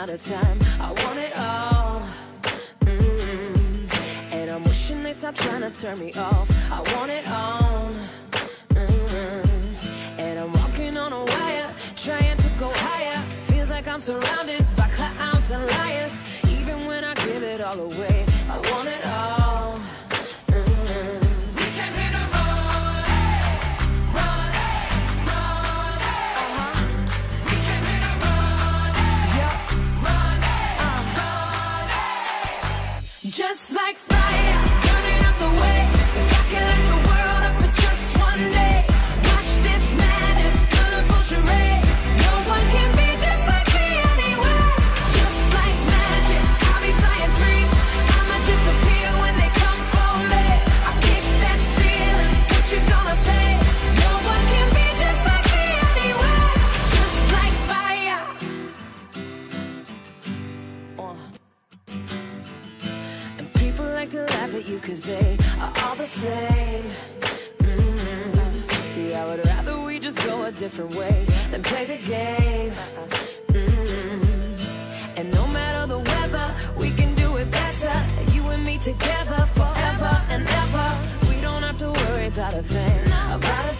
amount of time. I want it all. And I'm wishing they stop trying to turn me off. I want it all. And I'm walking on a wire, trying to go higher. Feels like I'm surrounded by clowns and liars. Even when I give it all away, I want it all. We came here to run, run, run. We came here to run, run, run. Just like fire, burning up the way. If I can light the world up for just one day, watch this madness, colorful charade. No one can be just like me anywhere. Just like magic, I'll be flying free. I'ma disappear when they come for me. I kick that ceiling, what you gonna say? No one can be just like me anywhere. Just like fire. And people like to laugh at you 'cause they are all the same. See, I would rather we just go a different way than play the game. And no matter the weather, we can do it better. You and me together forever and ever. We don't have to worry about a thing, about a